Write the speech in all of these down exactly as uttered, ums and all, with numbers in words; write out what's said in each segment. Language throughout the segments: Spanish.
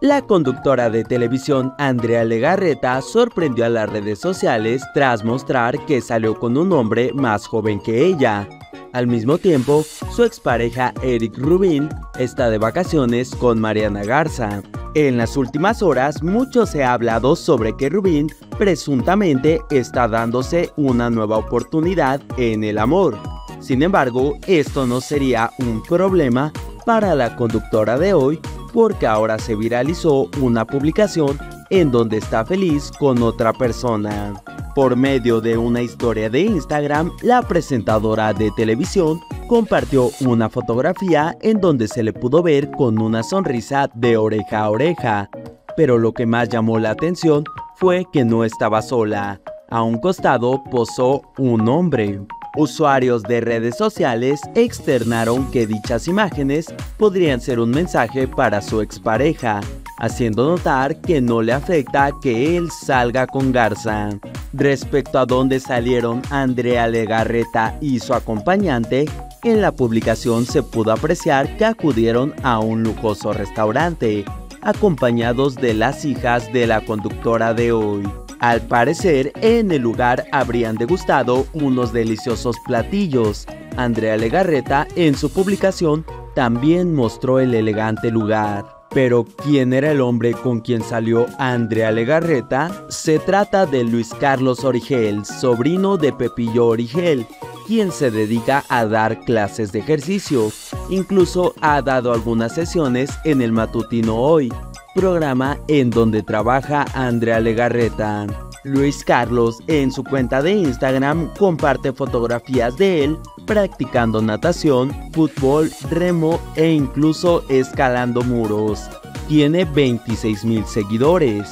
La conductora de televisión Andrea Legarreta sorprendió a las redes sociales tras mostrar que salió con un hombre más joven que ella. Al mismo tiempo, su expareja Eric Rubin está de vacaciones con Mariana Garza. En las últimas horas, mucho se ha hablado sobre que Rubin presuntamente está dándose una nueva oportunidad en el amor. Sin embargo, esto no sería un problema para la conductora de hoy, porque ahora se viralizó una publicación en donde está feliz con otra persona. Por medio de una historia de Instagram, la presentadora de televisión compartió una fotografía en donde se le pudo ver con una sonrisa de oreja a oreja. Pero lo que más llamó la atención fue que no estaba sola. A un costado posó un hombre. Usuarios de redes sociales externaron que dichas imágenes podrían ser un mensaje para su expareja, haciendo notar que no le afecta que él salga con Garza. Respecto a dónde salieron Andrea Legarreta y su acompañante, en la publicación se pudo apreciar que acudieron a un lujoso restaurante, acompañados de las hijas de la conductora de hoy. Al parecer, en el lugar habrían degustado unos deliciosos platillos. Andrea Legarreta en su publicación también mostró el elegante lugar. Pero, ¿quién era el hombre con quien salió Andrea Legarreta? Se trata de Luis Carlos Origel, sobrino de Pepillo Origel, quien se dedica a dar clases de ejercicio. Incluso ha dado algunas sesiones en el matutino Hoy, programa en donde trabaja Andrea Legarreta. Luis Carlos en su cuenta de Instagram comparte fotografías de él practicando natación, fútbol, remo e incluso escalando muros. Tiene veintiséis mil seguidores.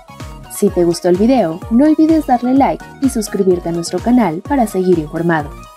Si te gustó el video, no olvides darle like y suscribirte a nuestro canal para seguir informado.